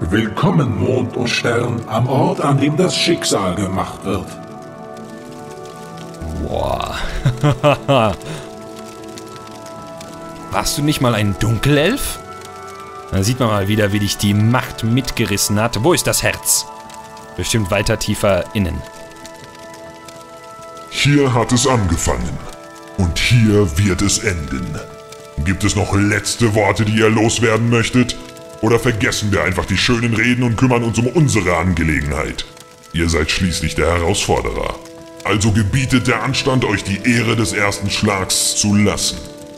Willkommen, Mond und Stern, am Ort, an dem das Schicksal gemacht wird. Boah. Warst du nicht mal ein Dunkelelf? Da sieht man mal wieder, wie dich die Macht mitgerissen hat. Wo ist das Herz? Bestimmt weiter tiefer innen. Hier hat es angefangen. Und hier wird es enden. Gibt es noch letzte Worte, die ihr loswerden möchtet? Oder vergessen wir einfach die schönen Reden und kümmern uns um unsere Angelegenheit? Ihr seid schließlich der Herausforderer. Also gebietet der Anstand, euch die Ehre des ersten Schlags zu lassen.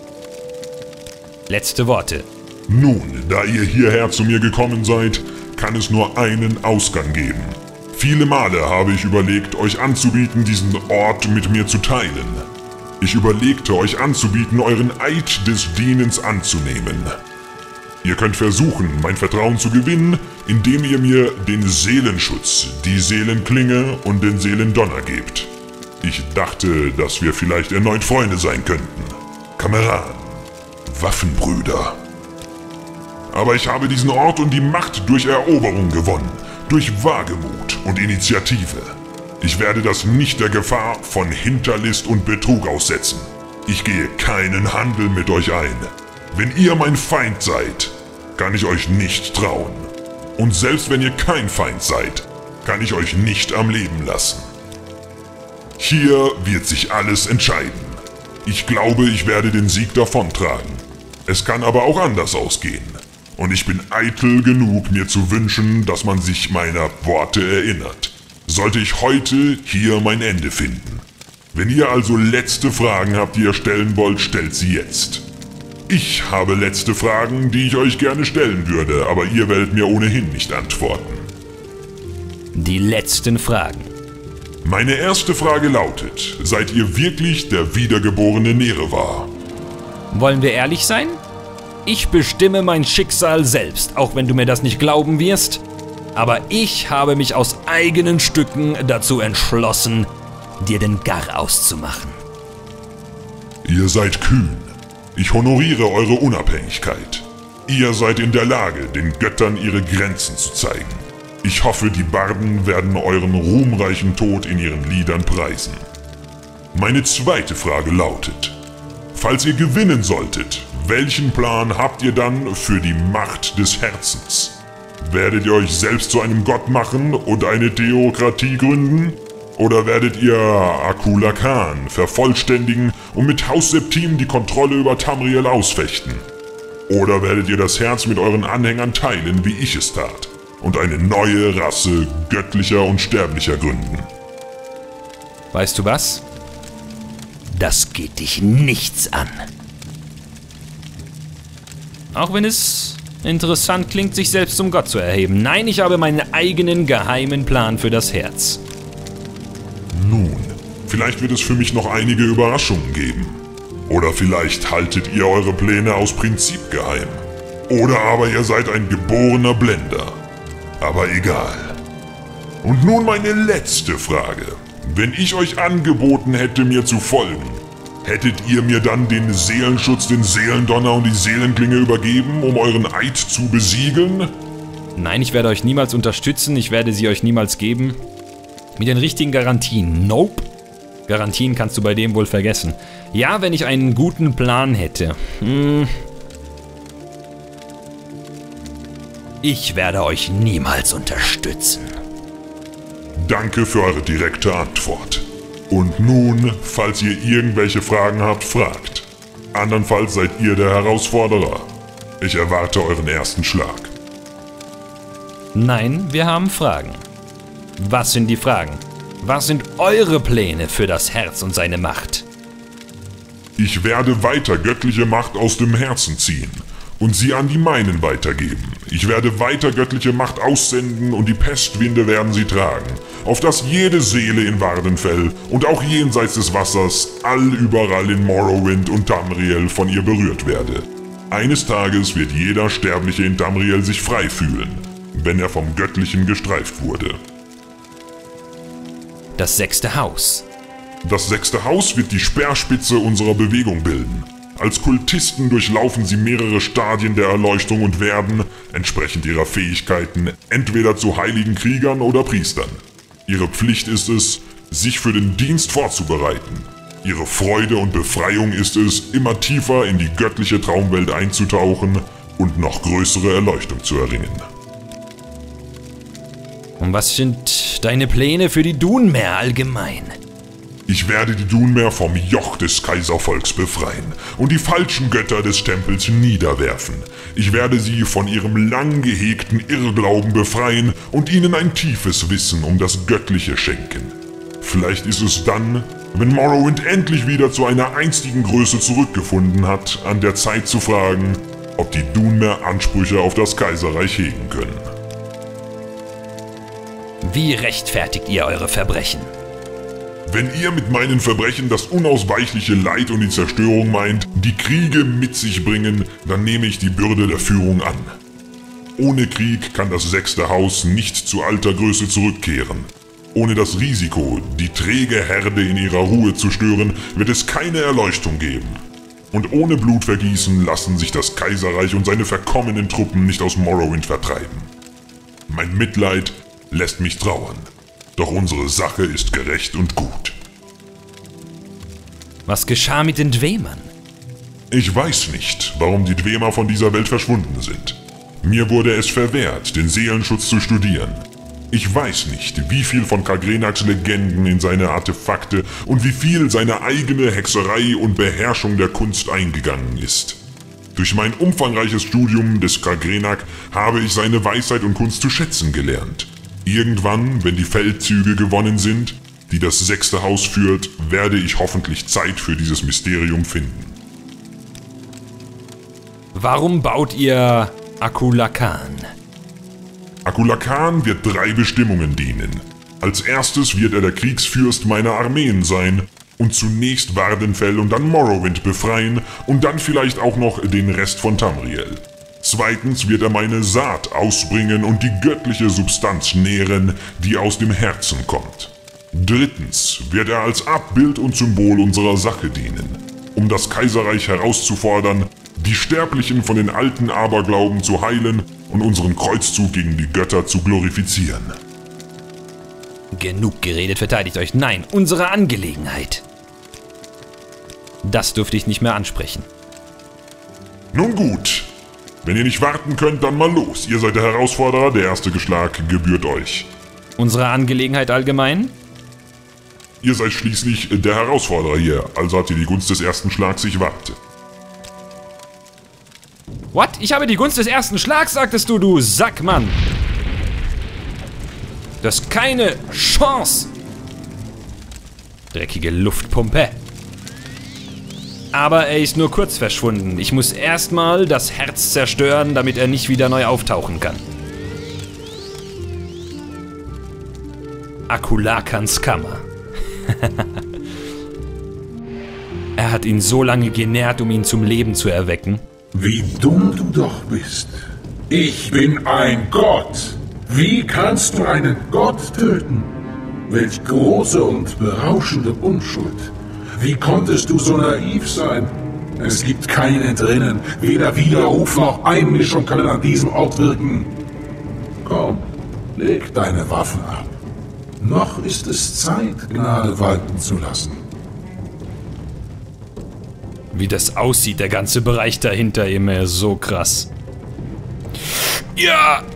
Letzte Worte. Nun, da ihr hierher zu mir gekommen seid, kann es nur einen Ausgang geben. Viele Male habe ich überlegt, euch anzubieten, diesen Ort mit mir zu teilen. Ich überlegte, euch anzubieten, euren Eid des Dienens anzunehmen. Ihr könnt versuchen, mein Vertrauen zu gewinnen, indem ihr mir den Seelenschutz, die Seelenklinge und den Seelendonner gebt. Ich dachte, dass wir vielleicht erneut Freunde sein könnten. Kameraden, Waffenbrüder. Aber ich habe diesen Ort und die Macht durch Eroberung gewonnen, durch Wagemut und Initiative. Ich werde das nicht der Gefahr von Hinterlist und Betrug aussetzen. Ich gehe keinen Handel mit euch ein. Wenn ihr mein Feind seid, kann ich euch nicht trauen. Und selbst wenn ihr kein Feind seid, kann ich euch nicht am Leben lassen. Hier wird sich alles entscheiden. Ich glaube, ich werde den Sieg davontragen. Es kann aber auch anders ausgehen. Und ich bin eitel genug, mir zu wünschen, dass man sich meiner Worte erinnert. Sollte ich heute hier mein Ende finden. Wenn ihr also letzte Fragen habt, die ihr stellen wollt, stellt sie jetzt. Ich habe letzte Fragen, die ich euch gerne stellen würde, aber ihr werdet mir ohnehin nicht antworten. Die letzten Fragen. Meine erste Frage lautet, seid ihr wirklich der wiedergeborene Nerevar? Wollen wir ehrlich sein? Ich bestimme mein Schicksal selbst, auch wenn du mir das nicht glauben wirst. Aber ich habe mich aus eigenen Stücken dazu entschlossen, dir den Gar auszumachen. Ihr seid kühn. Ich honoriere eure Unabhängigkeit. Ihr seid in der Lage, den Göttern ihre Grenzen zu zeigen. Ich hoffe, die Barden werden euren ruhmreichen Tod in ihren Liedern preisen. Meine zweite Frage lautet: Falls ihr gewinnen solltet, welchen Plan habt ihr dann für die Macht des Herzens? Werdet ihr euch selbst zu einem Gott machen und eine Theokratie gründen? Oder werdet ihr Akula Khan vervollständigen und mit Haus Septim die Kontrolle über Tamriel ausfechten? Oder werdet ihr das Herz mit euren Anhängern teilen, wie ich es tat, und eine neue Rasse göttlicher und sterblicher gründen? Weißt du was? Das geht dich nichts an. Auch wenn es interessant klingt, sich selbst zum Gott zu erheben. Nein, ich habe meinen eigenen geheimen Plan für das Herz. Nun, vielleicht wird es für mich noch einige Überraschungen geben. Oder vielleicht haltet ihr eure Pläne aus Prinzip geheim. Oder aber ihr seid ein geborener Blender. Aber egal. Und nun meine letzte Frage. Wenn ich euch angeboten hätte, mir zu folgen, hättet ihr mir dann den Seelenschutz, den Seelendonner und die Seelenklinge übergeben, um euren Eid zu besiegeln? Nein, ich werde euch niemals unterstützen, ich werde sie euch niemals geben. Mit den richtigen Garantien. Nope. Garantien kannst du bei dem wohl vergessen. Ja, wenn ich einen guten Plan hätte. Ich werde euch niemals unterstützen. Danke für eure direkte Antwort. Und nun, falls ihr irgendwelche Fragen habt, fragt. Andernfalls seid ihr der Herausforderer. Ich erwarte euren ersten Schlag. Nein, wir haben Fragen. Was sind die Fragen? Was sind eure Pläne für das Herz und seine Macht? Ich werde weiter göttliche Macht aus dem Herzen ziehen und sie an die meinen weitergeben. Ich werde weiter göttliche Macht aussenden und die Pestwinde werden sie tragen, auf dass jede Seele in Wardenfell und auch jenseits des Wassers allüberall in Morrowind und Tamriel von ihr berührt werde. Eines Tages wird jeder Sterbliche in Tamriel sich frei fühlen, wenn er vom Göttlichen gestreift wurde. Das 6. Haus. Das 6. Haus wird die Speerspitze unserer Bewegung bilden. Als Kultisten durchlaufen sie mehrere Stadien der Erleuchtung und werden, entsprechend ihrer Fähigkeiten, entweder zu heiligen Kriegern oder Priestern. Ihre Pflicht ist es, sich für den Dienst vorzubereiten. Ihre Freude und Befreiung ist es, immer tiefer in die göttliche Traumwelt einzutauchen und noch größere Erleuchtung zu erringen. Und was sind deine Pläne für die Dunmer allgemein? Ich werde die Dunmer vom Joch des Kaiservolks befreien und die falschen Götter des Tempels niederwerfen. Ich werde sie von ihrem lang gehegten Irrglauben befreien und ihnen ein tiefes Wissen um das Göttliche schenken. Vielleicht ist es dann, wenn Morrowind endlich wieder zu einer einstigen Größe zurückgefunden hat, an der Zeit zu fragen, ob die Dunmer Ansprüche auf das Kaiserreich hegen können. Wie rechtfertigt ihr eure Verbrechen? Wenn ihr mit meinen Verbrechen das unausweichliche Leid und die Zerstörung meint, die Kriege mit sich bringen, dann nehme ich die Bürde der Führung an. Ohne Krieg kann das 6. Haus nicht zu alter Größe zurückkehren. Ohne das Risiko, die träge Herde in ihrer Ruhe zu stören, wird es keine Erleuchtung geben. Und ohne Blutvergießen lassen sich das Kaiserreich und seine verkommenen Truppen nicht aus Morrowind vertreiben. Mein Mitleid lässt mich trauern. Doch unsere Sache ist gerecht und gut. Was geschah mit den Dwemern? Ich weiß nicht, warum die Dwemer von dieser Welt verschwunden sind. Mir wurde es verwehrt, den Seelenschutz zu studieren. Ich weiß nicht, wie viel von Kagrenaks Legenden in seine Artefakte und wie viel seine eigene Hexerei und Beherrschung der Kunst eingegangen ist. Durch mein umfangreiches Studium des Kagrenak habe ich seine Weisheit und Kunst zu schätzen gelernt. Irgendwann, wenn die Feldzüge gewonnen sind, die das 6. Haus führt, werde ich hoffentlich Zeit für dieses Mysterium finden. Warum baut ihr Akulakan? Akulakan wird 3 Bestimmungen dienen. Als erstes wird er der Kriegsfürst meiner Armeen sein und zunächst Vvardenfell und dann Morrowind befreien und dann vielleicht auch noch den Rest von Tamriel. Zweitens wird er meine Saat ausbringen und die göttliche Substanz nähren, die aus dem Herzen kommt. Drittens wird er als Abbild und Symbol unserer Sache dienen, um das Kaiserreich herauszufordern, die Sterblichen von den alten Aberglauben zu heilen und unseren Kreuzzug gegen die Götter zu glorifizieren. Genug geredet, verteidigt euch. Nein, unsere Angelegenheit. Das dürfte ich nicht mehr ansprechen. Nun gut. Wenn ihr nicht warten könnt, dann mal los. Ihr seid der Herausforderer, der erste Schlag gebührt euch. Unsere Angelegenheit allgemein? Ihr seid schließlich der Herausforderer hier, also habt ihr die Gunst des ersten Schlags, ich warte. What? Ich habe die Gunst des ersten Schlags, sagtest du, du Sackmann. Das ist keine Chance. Dreckige Luftpumpe. Aber er ist nur kurz verschwunden. Ich muss erstmal das Herz zerstören, damit er nicht wieder neu auftauchen kann. Akulakans Kammer. Er hat ihn so lange genährt, um ihn zum Leben zu erwecken. Wie dumm du doch bist. Ich bin ein Gott. Wie kannst du einen Gott töten? Welch große und berauschende Unschuld. Wie konntest du so naiv sein? Es gibt kein Entrinnen, weder Widerruf noch Einmischung können an diesem Ort wirken. Komm, leg deine Waffen ab. Noch ist es Zeit, Gnade walten zu lassen. Wie das aussieht, der ganze Bereich dahinter immer so krass. Ja!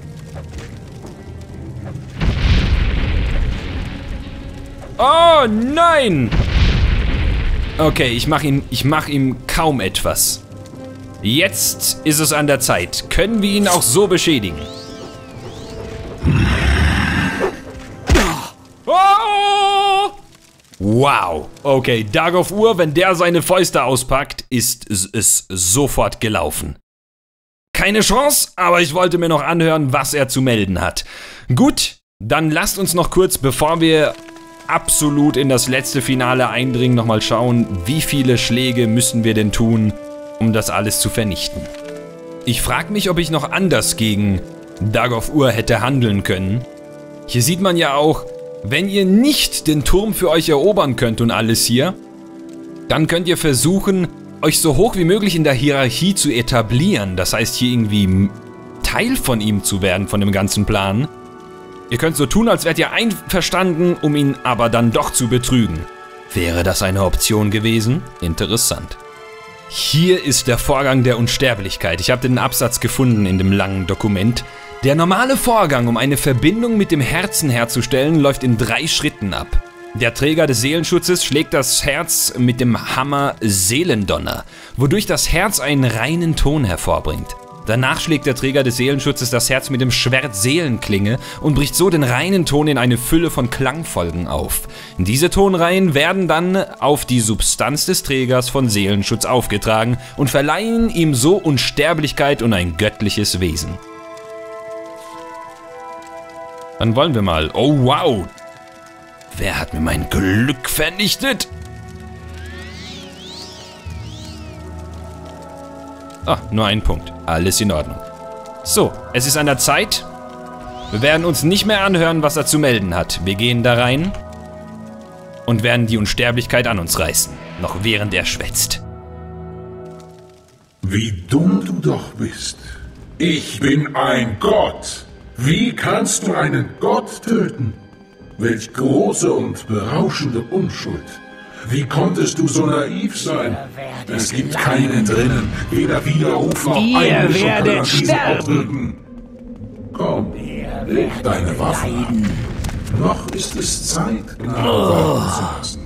Oh nein! Okay, ich mach ihm kaum etwas. Jetzt ist es an der Zeit. Können wir ihn auch so beschädigen? Oh! Wow. Okay, Dagoth Ur, wenn der seine Fäuste auspackt, ist es sofort gelaufen. Keine Chance, aber ich wollte mir noch anhören, was er zu melden hat. Gut, dann lasst uns noch kurz, bevor wir absolut in das letzte Finale eindringen, nochmal schauen, wie viele Schläge müssen wir denn tun, um das alles zu vernichten. Ich frage mich, ob ich noch anders gegen Dagoth Ur hätte handeln können. Hier sieht man ja auch, wenn ihr nicht den Turm für euch erobern könnt und alles hier, dann könnt ihr versuchen, euch so hoch wie möglich in der Hierarchie zu etablieren. Das heißt, hier irgendwie Teil von ihm zu werden, von dem ganzen Plan. Ihr könnt so tun, als wärt ihr einverstanden, um ihn aber dann doch zu betrügen. Wäre das eine Option gewesen? Interessant. Hier ist der Vorgang der Unsterblichkeit. Ich habe den Absatz gefunden in dem langen Dokument. Der normale Vorgang, um eine Verbindung mit dem Herzen herzustellen, läuft in 3 Schritten ab. Der Träger des Seelenschutzes schlägt das Herz mit dem Hammer Seelendonner, wodurch das Herz einen reinen Ton hervorbringt. Danach schlägt der Träger des Seelenschutzes das Herz mit dem Schwert Seelenklinge und bricht so den reinen Ton in eine Fülle von Klangfolgen auf. Diese Tonreihen werden dann auf die Substanz des Trägers von Seelenschutz aufgetragen und verleihen ihm so Unsterblichkeit und ein göttliches Wesen. Dann wollen wir mal. Oh wow! Wer hat mir mein Glück vernichtet? Ah, nur ein Punkt. Alles in Ordnung. So, es ist an der Zeit. Wir werden uns nicht mehr anhören, was er zu melden hat. Wir gehen da rein und werden die Unsterblichkeit an uns reißen. Noch während er schwätzt. Wie dumm du doch bist. Ich bin ein Gott. Wie kannst du einen Gott töten? Welch große und berauschende Unschuld. Wie konntest du so naiv sein? Es gibt keinen drinnen, weder Widerruf noch Einmischung kann an diesen Ort wirken. Komm, leg deine Waffe ab. Noch ist es Zeit, Gnade walten zu lassen.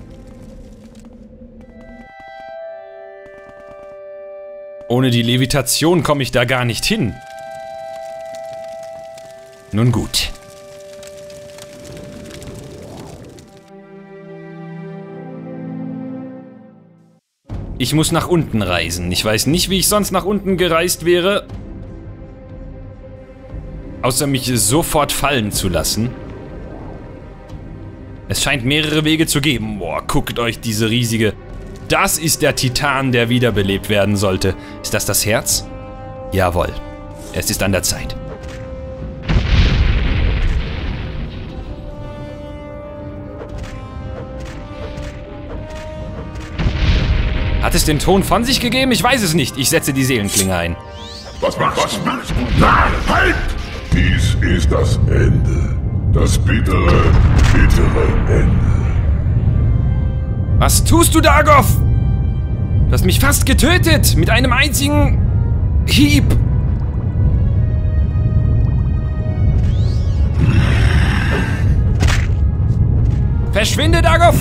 Ohne die Levitation komme ich da gar nicht hin. Nun gut. Ich muss nach unten reisen. Ich weiß nicht, wie ich sonst nach unten gereist wäre. Außer mich sofort fallen zu lassen. Es scheint mehrere Wege zu geben. Boah, guckt euch diese riesige... Das ist der Titan, der wiederbelebt werden sollte. Ist das das Herz? Jawohl. Es ist an der Zeit. Hat es den Ton von sich gegeben? Ich weiß es nicht. Ich setze die Seelenklinge ein. Was machst du da? Halt! Dies ist das Ende. Das bittere, bittere Ende. Was tust du, Dagoth? Du hast mich fast getötet. Mit einem einzigen Hieb. Verschwinde, Dagoth!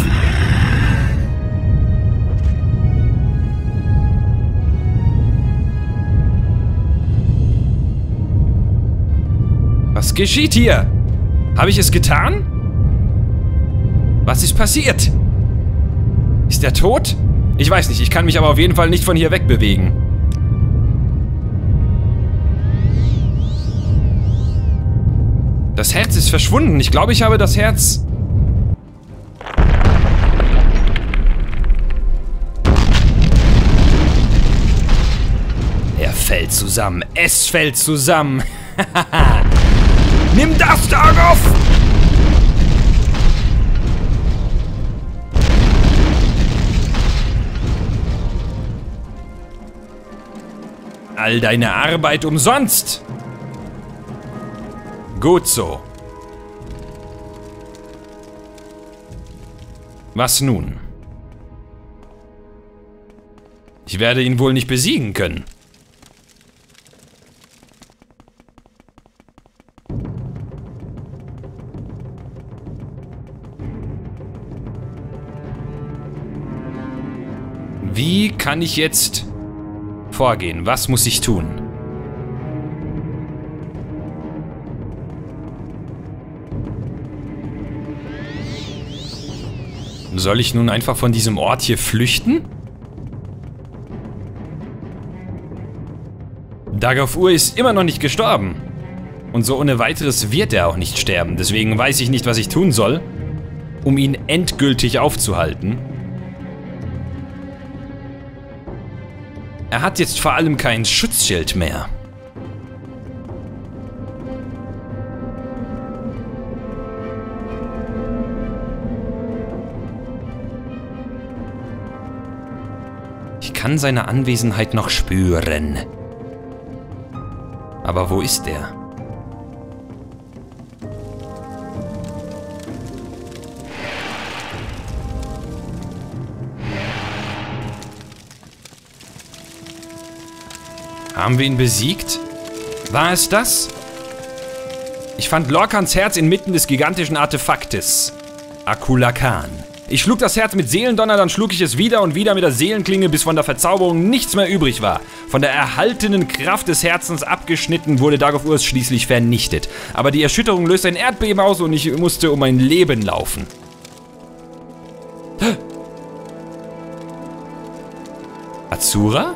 Was geschieht hier? Habe ich es getan? Was ist passiert? Ist er tot? Ich weiß nicht, ich kann mich aber auf jeden Fall nicht von hier wegbewegen. Das Herz ist verschwunden. Ich glaube, ich habe das Herz... Er fällt zusammen. Es fällt zusammen. Nimm das, Dagoth! All deine Arbeit umsonst. Gut so. Was nun? Ich werde ihn wohl nicht besiegen können. Wie kann ich jetzt vorgehen? Was muss ich tun? Soll ich nun einfach von diesem Ort hier flüchten? Dagoth Ur ist immer noch nicht gestorben. Und so ohne weiteres wird er auch nicht sterben. Deswegen weiß ich nicht, was ich tun soll, um ihn endgültig aufzuhalten. Er hat jetzt vor allem kein Schutzschild mehr. Ich kann seine Anwesenheit noch spüren. Aber wo ist er? Haben wir ihn besiegt? War es das? Ich fand Lorcans Herz inmitten des gigantischen Artefaktes. Akulakan. Ich schlug das Herz mit Seelendonner, dann schlug ich es wieder und wieder mit der Seelenklinge, bis von der Verzauberung nichts mehr übrig war. Von der erhaltenen Kraft des Herzens abgeschnitten, wurde Dagoth Urs schließlich vernichtet. Aber die Erschütterung löste ein Erdbeben aus und ich musste um mein Leben laufen. Azura?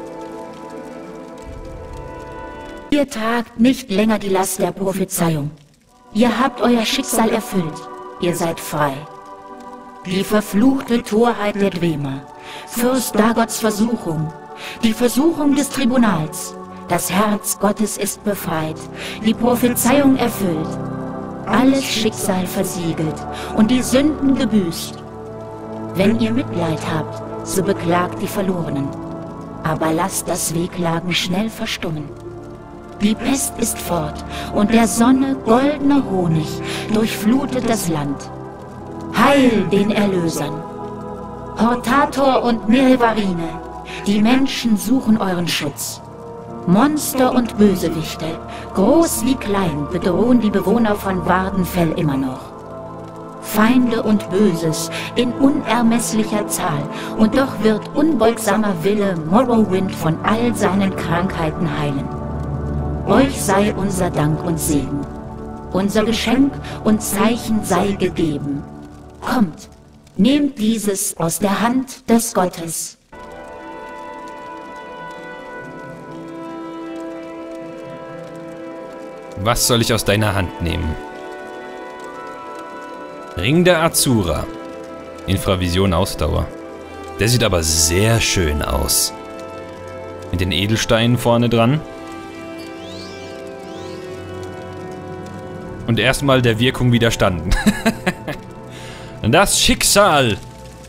Ihr tragt nicht länger die Last der Prophezeiung. Ihr habt euer Schicksal erfüllt. Ihr seid frei. Die verfluchte Torheit der Dwemer, Fürst Dagoths Versuchung, die Versuchung des Tribunals. Das Herz Gottes ist befreit, die Prophezeiung erfüllt, alles Schicksal versiegelt und die Sünden gebüßt. Wenn ihr Mitleid habt, so beklagt die Verlorenen, aber lasst das Wehklagen schnell verstummen. Die Pest ist fort und der Sonne goldener Honig durchflutet das Land. Heil den Erlösern! Hortator und Nerevarine, die Menschen suchen euren Schutz. Monster und Bösewichte, groß wie klein, bedrohen die Bewohner von Wardenfell immer noch. Feinde und Böses in unermesslicher Zahl, und doch wird unbeugsamer Wille Morrowind von all seinen Krankheiten heilen. Euch sei unser Dank und Segen. Unser Geschenk und Zeichen sei gegeben. Kommt, nehmt dieses aus der Hand des Gottes. Was soll ich aus deiner Hand nehmen? Ring der Azura. Infravision Ausdauer. Der sieht aber sehr schön aus. Mit den Edelsteinen vorne dran. Und erstmal der Wirkung widerstanden. Das Schicksal!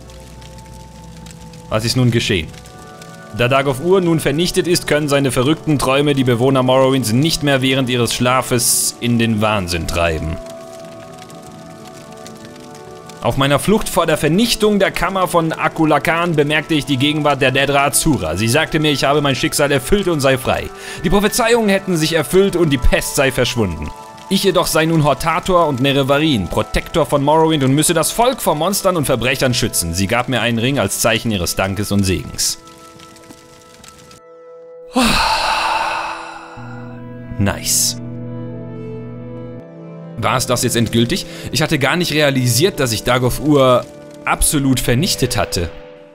Was ist nun geschehen? Da Dagoth Ur nun vernichtet ist, können seine verrückten Träume die Bewohner Morrowinds nicht mehr während ihres Schlafes in den Wahnsinn treiben. Auf meiner Flucht vor der Vernichtung der Kammer von Akulakan bemerkte ich die Gegenwart der Daedra Azura. Sie sagte mir, ich habe mein Schicksal erfüllt und sei frei. Die Prophezeiungen hätten sich erfüllt und die Pest sei verschwunden. Ich jedoch sei nun Hortator und Nerevarin, Protektor von Morrowind, und müsse das Volk vor Monstern und Verbrechern schützen. Sie gab mir einen Ring als Zeichen ihres Dankes und Segens. Nice. War es das jetzt endgültig? Ich hatte gar nicht realisiert, dass ich Dagoth Ur absolut vernichtet hatte.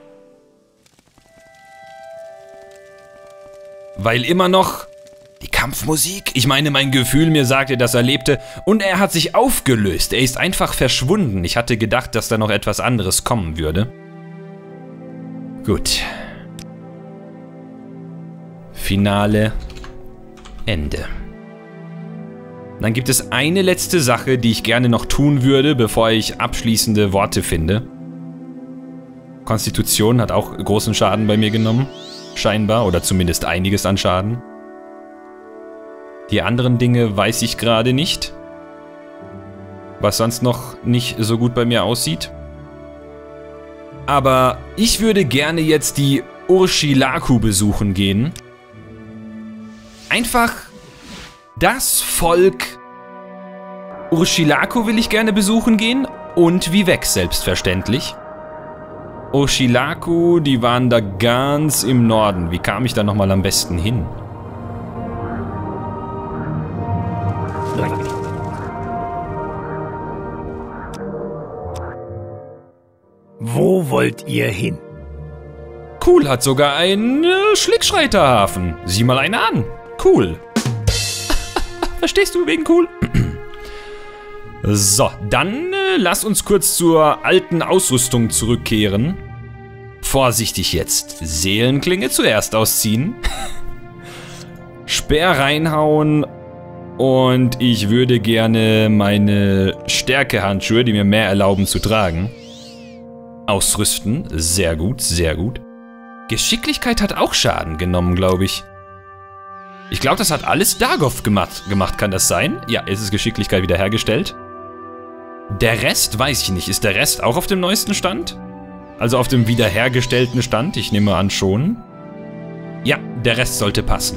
Weil immer noch die Kampfmusik, ich meine, mein Gefühl mir sagte, dass er lebte, und er hat sich aufgelöst. Er ist einfach verschwunden. Ich hatte gedacht, dass da noch etwas anderes kommen würde. Gut. Finale. Ende. Dann gibt es eine letzte Sache, die ich gerne noch tun würde, bevor ich abschließende Worte finde. Konstitution hat auch großen Schaden bei mir genommen. Scheinbar, oder zumindest einiges an Schaden. Die anderen Dinge weiß ich gerade nicht. Was sonst noch nicht so gut bei mir aussieht. Aber ich würde gerne jetzt die Urshilaku besuchen gehen. Einfach das Volk Urshilaku will ich gerne besuchen gehen. Und Vivec selbstverständlich. Urshilaku, die waren da ganz im Norden. Wie kam ich da nochmal am besten hin? Wo wollt ihr hin? Cool, hat sogar einen Schlickschreiterhafen. Sieh mal einen an. Cool. Verstehst du, wegen cool? So, dann lass uns kurz zur alten Ausrüstung zurückkehren. Vorsichtig jetzt. Seelenklinge zuerst ausziehen. Speer reinhauen. Und ich würde gerne meine Stärkehandschuhe, die mir mehr erlauben zu tragen, ausrüsten. Sehr gut, sehr gut. Geschicklichkeit hat auch Schaden genommen, glaube ich. Ich glaube, das hat alles Dagoth gemacht. Kann das sein? Ja, es ist Geschicklichkeit wiederhergestellt. Der Rest weiß ich nicht. Ist der Rest auch auf dem neuesten Stand? Also auf dem wiederhergestellten Stand? Ich nehme an schon. Ja, der Rest sollte passen.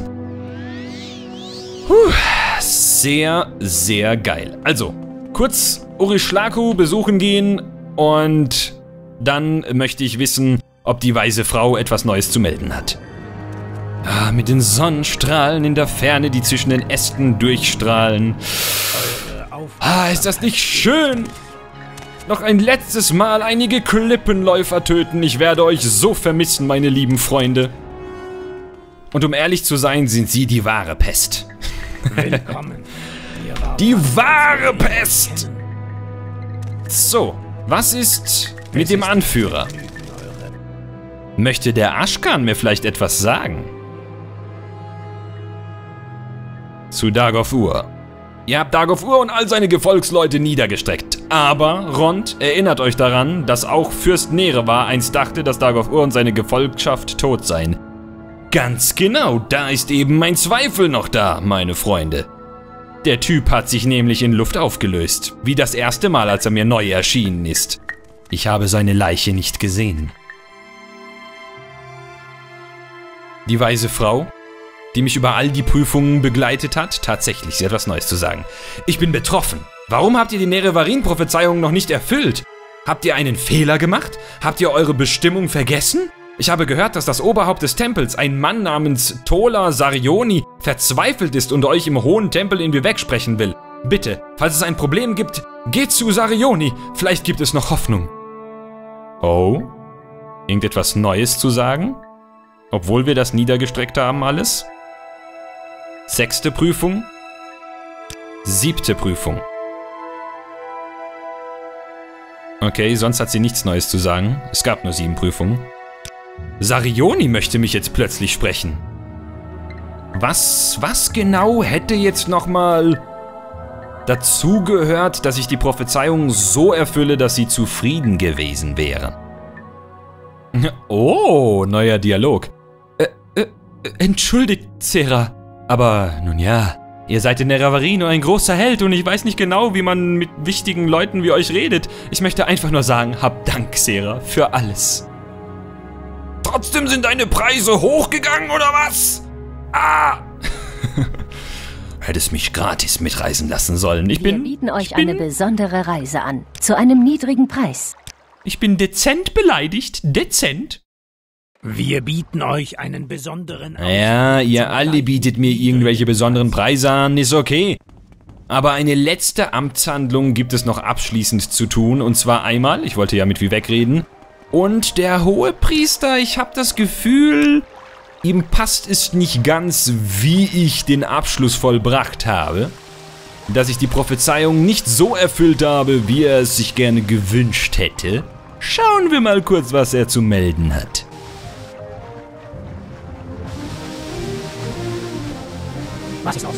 Sehr, sehr geil. Also, kurz Urishlaku besuchen gehen und dann möchte ich wissen, ob die weise Frau etwas Neues zu melden hat. Ah, mit den Sonnenstrahlen in der Ferne, die zwischen den Ästen durchstrahlen. Ah, ist das nicht schön? Noch ein letztes Mal einige Klippenläufer töten. Ich werde euch so vermissen, meine lieben Freunde. Und um ehrlich zu sein, sind sie die wahre Pest. Willkommen. Die wahre Pest! So, was ist mit dem Anführer? Möchte der Ashkan mir vielleicht etwas sagen? Zu Dagoth Ur. Ihr habt Dagoth Ur und all seine Gefolgsleute niedergestreckt. Aber, Rond, erinnert euch daran, dass auch Fürst Nerevar einst dachte, dass Dagoth Ur und seine Gefolgschaft tot seien. Ganz genau, da ist eben mein Zweifel noch da, meine Freunde. Der Typ hat sich nämlich in Luft aufgelöst, wie das erste Mal, als er mir neu erschienen ist. Ich habe seine Leiche nicht gesehen. Die weise Frau, die mich über all die Prüfungen begleitet hat, tatsächlich, sie hat was Neues zu sagen. Ich bin betroffen. Warum habt ihr die Nerevarin-Prophezeiung noch nicht erfüllt? Habt ihr einen Fehler gemacht? Habt ihr eure Bestimmung vergessen? Ich habe gehört, dass das Oberhaupt des Tempels, ein Mann namens Tola Sarioni, verzweifelt ist und euch im hohen Tempel in mir wegsprechen will. Bitte, falls es ein Problem gibt, geht zu Sarioni. Vielleicht gibt es noch Hoffnung. Oh? Irgendetwas Neues zu sagen? Obwohl wir das niedergestreckt haben alles? 6. Prüfung. 7. Prüfung. Okay, sonst hat sie nichts Neues zu sagen. Es gab nur 7 Prüfungen. Sarioni möchte mich jetzt plötzlich sprechen. Was genau hätte jetzt nochmal dazu gehört, dass ich die Prophezeiung so erfülle, dass sie zufrieden gewesen wäre? Oh, neuer Dialog. Entschuldigt, Zera. Aber, nun ja, ihr seid in Nerevarin nur ein großer Held und ich weiß nicht genau, wie man mit wichtigen Leuten wie euch redet. Ich möchte einfach nur sagen, hab Dank, Zera, für alles. Trotzdem sind deine Preise hochgegangen, oder was? Ah! Hättest mich gratis mitreisen lassen sollen. Wir bieten euch eine besondere Reise an, zu einem niedrigen Preis. Ich bin dezent beleidigt, dezent. Wir bieten euch einen besonderen... Ja, ihr alle bietet mir irgendwelche besonderen Preise an, ist okay. Aber eine letzte Amtshandlung gibt es noch abschließend zu tun. Und zwar einmal, ich wollte ja mit Vivec reden. Und der Hohepriester, ich habe das Gefühl, ihm passt es nicht ganz, wie ich den Abschluss vollbracht habe. Dass ich die Prophezeiung nicht so erfüllt habe, wie er es sich gerne gewünscht hätte. Schauen wir mal kurz, was er zu melden hat. Was ist aus?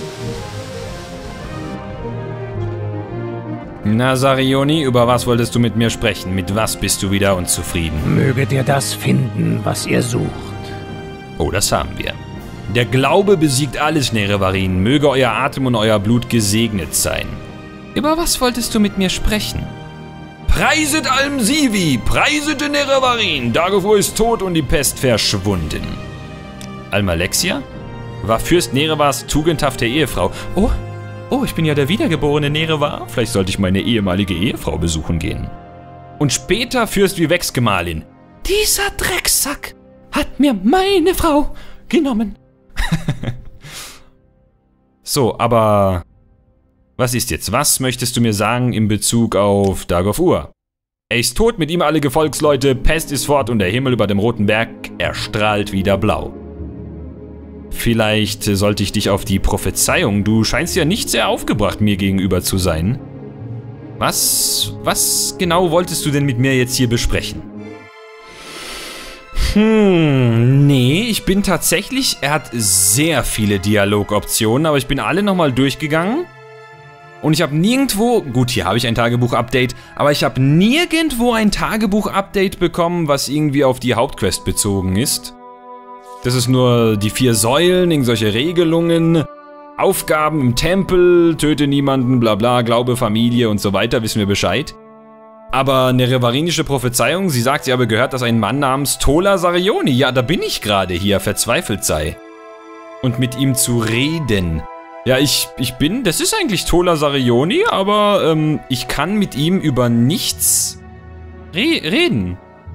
Na, Sarioni, über was wolltest du mit mir sprechen? Mit was bist du wieder unzufrieden? Möget ihr das finden, was ihr sucht. Oh, das haben wir. Der Glaube besiegt alles, Nerevarin. Möge euer Atem und euer Blut gesegnet sein. Über was wolltest du mit mir sprechen? Preiset Almsivi! Preiset den Nerevarin! Dagoth Ur ist tot und die Pest verschwunden. Almalexia? War Fürst Nerevars tugendhafte Ehefrau. Oh, ich bin ja der wiedergeborene Nerevar. Vielleicht sollte ich meine ehemalige Ehefrau besuchen gehen. Und später Fürst Vivecs Gemahlin. Dieser Drecksack hat mir meine Frau genommen. So, aber was ist jetzt? Was möchtest du mir sagen in Bezug auf Dagoth Ur? Er ist tot, mit ihm alle Gefolgsleute, Pest ist fort und der Himmel über dem Roten Berg erstrahlt wieder blau. Vielleicht sollte ich dich auf die Prophezeiung, du scheinst ja nicht sehr aufgebracht mir gegenüber zu sein. Was genau wolltest du denn mit mir jetzt hier besprechen? Nee, ich bin tatsächlich, er hat sehr viele Dialogoptionen, aber ich bin alle nochmal durchgegangen. Und ich habe nirgendwo, gut, hier habe ich ein Tagebuch-Update, aber ich habe nirgendwo ein Tagebuch-Update bekommen, was irgendwie auf die Hauptquest bezogen ist. Das ist nur die 4 Säulen, irgendwelche Regelungen, Aufgaben im Tempel, töte niemanden, bla bla, Glaube, Familie und so weiter, wissen wir Bescheid. Aber eine revarinische Prophezeiung, sie sagt, sie habe gehört, dass ein Mann namens Tola Sarioni, ja, da bin ich gerade hier, verzweifelt sei. Und mit ihm zu reden. Ja, ich bin, das ist eigentlich Tola Sarioni, aber ich kann mit ihm über nichts reden.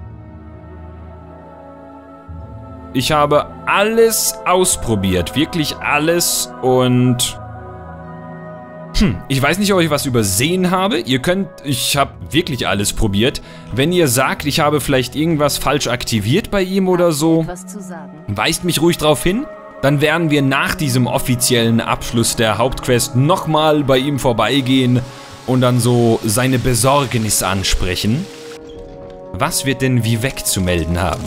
Ich habe alles ausprobiert, wirklich alles und... ich weiß nicht, ob ich was übersehen habe. Ich habe wirklich alles probiert. Wenn ihr sagt, ich habe vielleicht irgendwas falsch aktiviert bei ihm oder so, weist mich ruhig drauf hin. Dann werden wir nach diesem offiziellen Abschluss der Hauptquest nochmal bei ihm vorbeigehen und dann so seine Besorgnis ansprechen. Was wird denn Vivec zu melden haben?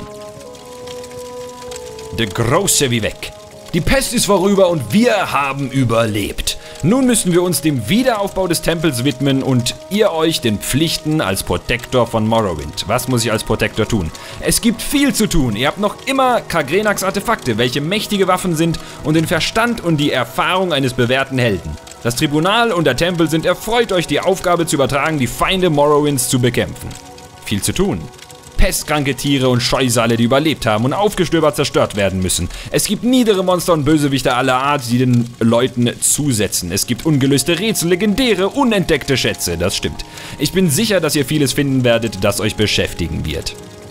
Der große Vivec. Die Pest ist vorüber und wir haben überlebt. Nun müssen wir uns dem Wiederaufbau des Tempels widmen und ihr euch den Pflichten als Protektor von Morrowind. Was muss ich als Protektor tun? Es gibt viel zu tun. Ihr habt noch immer Kagrenax Artefakte, welche mächtige Waffen sind und den Verstand und die Erfahrung eines bewährten Helden. Das Tribunal und der Tempel sind erfreut, euch die Aufgabe zu übertragen, die Feinde Morrowinds zu bekämpfen. Viel zu tun. Pestkranke Tiere und Scheusale, die überlebt haben und aufgestöbert zerstört werden müssen. Es gibt niedere Monster und Bösewichte aller Art, die den Leuten zusetzen. Es gibt ungelöste Rätsel, legendäre, unentdeckte Schätze, das stimmt. Ich bin sicher, dass ihr vieles finden werdet, das euch beschäftigen wird.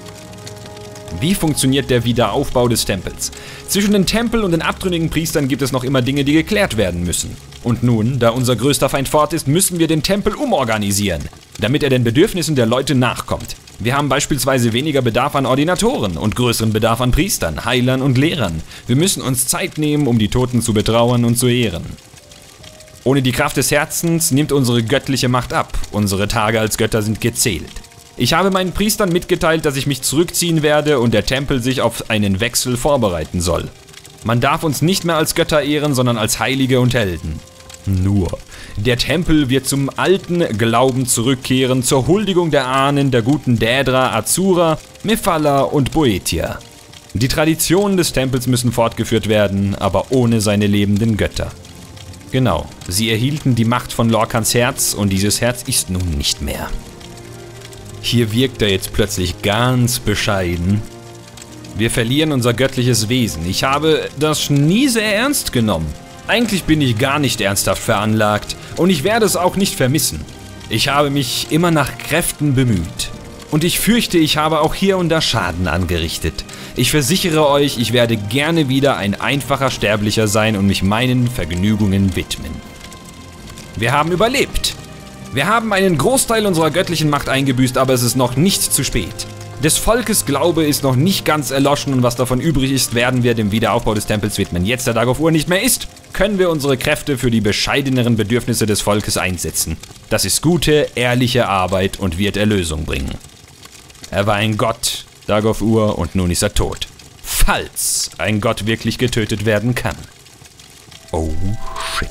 Wie funktioniert der Wiederaufbau des Tempels? Zwischen dem Tempel und den abtrünnigen Priestern gibt es noch immer Dinge, die geklärt werden müssen. Und nun, da unser größter Feind fort ist, müssen wir den Tempel umorganisieren, damit er den Bedürfnissen der Leute nachkommt. Wir haben beispielsweise weniger Bedarf an Ordinatoren und größeren Bedarf an Priestern, Heilern und Lehrern. Wir müssen uns Zeit nehmen, um die Toten zu betrauern und zu ehren. Ohne die Kraft des Herzens nimmt unsere göttliche Macht ab. Unsere Tage als Götter sind gezählt. Ich habe meinen Priestern mitgeteilt, dass ich mich zurückziehen werde und der Tempel sich auf einen Wechsel vorbereiten soll. Man darf uns nicht mehr als Götter ehren, sondern als Heilige und Helden. Nur, der Tempel wird zum alten Glauben zurückkehren, zur Huldigung der Ahnen der guten Daedra, Azura, Mephala und Boetia. Die Traditionen des Tempels müssen fortgeführt werden, aber ohne seine lebenden Götter. Genau, sie erhielten die Macht von Lorkhans Herz und dieses Herz ist nun nicht mehr. Hier wirkt er jetzt plötzlich ganz bescheiden. Wir verlieren unser göttliches Wesen. Ich habe das nie sehr ernst genommen. Eigentlich bin ich gar nicht ernsthaft veranlagt und ich werde es auch nicht vermissen. Ich habe mich immer nach Kräften bemüht. Und ich fürchte, ich habe auch hier und da Schaden angerichtet. Ich versichere euch, ich werde gerne wieder ein einfacher Sterblicher sein und mich meinen Vergnügungen widmen. Wir haben überlebt. Wir haben einen Großteil unserer göttlichen Macht eingebüßt, aber es ist noch nicht zu spät. Des Volkes Glaube ist noch nicht ganz erloschen und was davon übrig ist, werden wir dem Wiederaufbau des Tempels widmen. Jetzt, da Dagoth Ur nicht mehr ist, können wir unsere Kräfte für die bescheideneren Bedürfnisse des Volkes einsetzen. Das ist gute, ehrliche Arbeit und wird Erlösung bringen. Er war ein Gott, Dagoth Ur, und nun ist er tot. Falls ein Gott wirklich getötet werden kann. Oh, shit.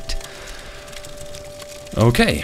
Okay.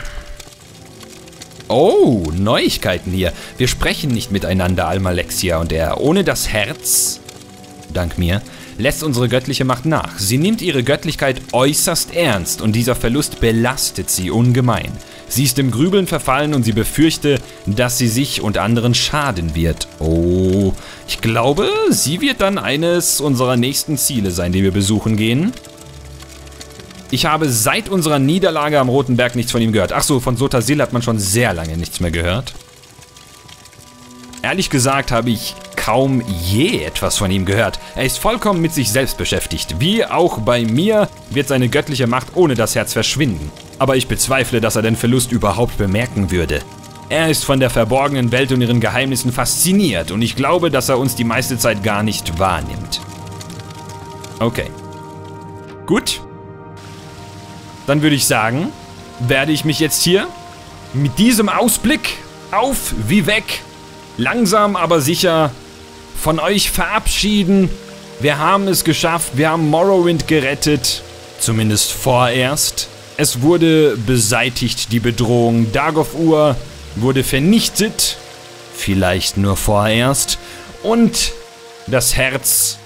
Oh, Neuigkeiten hier. Wir sprechen nicht miteinander, Almalexia und er. Ohne das Herz, dank mir, lässt unsere göttliche Macht nach. Sie nimmt ihre Göttlichkeit äußerst ernst und dieser Verlust belastet sie ungemein. Sie ist im Grübeln verfallen und sie befürchte, dass sie sich und anderen schaden wird. Oh, ich glaube, sie wird dann eines unserer nächsten Ziele sein, die wir besuchen gehen. Ich habe seit unserer Niederlage am Roten Berg nichts von ihm gehört. Ach so, von Sotasil hat man schon sehr lange nichts mehr gehört. Ehrlich gesagt habe ich kaum je etwas von ihm gehört. Er ist vollkommen mit sich selbst beschäftigt. Wie auch bei mir wird seine göttliche Macht ohne das Herz verschwinden. Aber ich bezweifle, dass er den Verlust überhaupt bemerken würde. Er ist von der verborgenen Welt und ihren Geheimnissen fasziniert und ich glaube, dass er uns die meiste Zeit gar nicht wahrnimmt. Okay. Gut. Dann würde ich sagen, werde ich mich jetzt hier mit diesem Ausblick auf Vivec langsam aber sicher von euch verabschieden. Wir haben es geschafft, wir haben Morrowind gerettet, zumindest vorerst. Es wurde beseitigt, die Bedrohung. Dagoth Ur wurde vernichtet, vielleicht nur vorerst. Und das Herz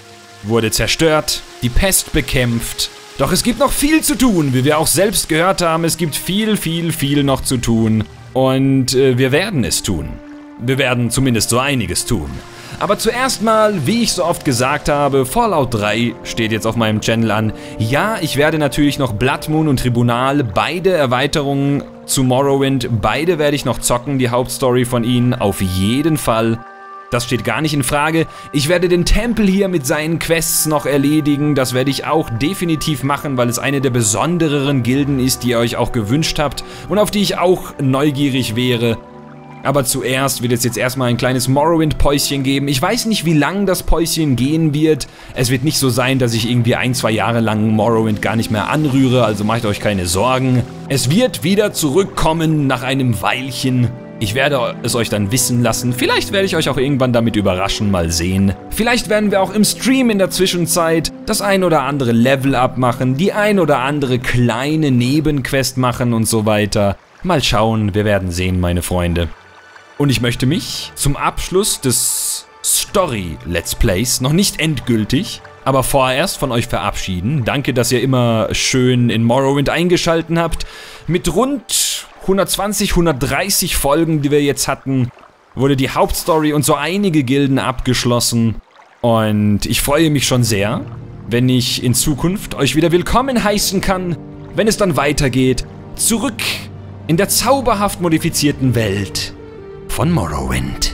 wurde zerstört, die Pest bekämpft. Doch es gibt noch viel zu tun, wie wir auch selbst gehört haben. Es gibt viel noch zu tun. Und wir werden es tun. Wir werden zumindest so einiges tun. Aber zuerst mal, wie ich so oft gesagt habe, Fallout 3 steht jetzt auf meinem Channel an. Ja, ich werde natürlich noch Blood Moon und Tribunal, beide Erweiterungen zu Morrowind, beide werde ich noch zocken, die Hauptstory von ihnen, auf jeden Fall. Das steht gar nicht in Frage. Ich werde den Tempel hier mit seinen Quests noch erledigen. Das werde ich auch definitiv machen, weil es eine der besondereren Gilden ist, die ihr euch auch gewünscht habt und auf die ich auch neugierig wäre. Aber zuerst wird es jetzt erstmal ein kleines Morrowind-Päuschen geben. Ich weiß nicht, wie lang das Päuschen gehen wird. Es wird nicht so sein, dass ich irgendwie 1-2 Jahre lang Morrowind gar nicht mehr anrühre, also macht euch keine Sorgen. Es wird wieder zurückkommen nach einem Weilchen. Ich werde es euch dann wissen lassen. Vielleicht werde ich euch auch irgendwann damit überraschen, mal sehen. Vielleicht werden wir auch im Stream in der Zwischenzeit das ein oder andere Level-Up machen, die ein oder andere kleine Nebenquest machen und so weiter. Mal schauen, wir werden sehen, meine Freunde. Und ich möchte mich zum Abschluss des Story-Let's Plays noch nicht endgültig, aber vorerst von euch verabschieden. Danke, dass ihr immer schön in Morrowind eingeschaltet habt. Mit rund 120, 130 Folgen, die wir jetzt hatten, wurde die Hauptstory und so einige Gilden abgeschlossen. Und ich freue mich schon sehr, wenn ich in Zukunft euch wieder willkommen heißen kann, wenn es dann weitergeht, zurück in der zauberhaft modifizierten Welt von Morrowind.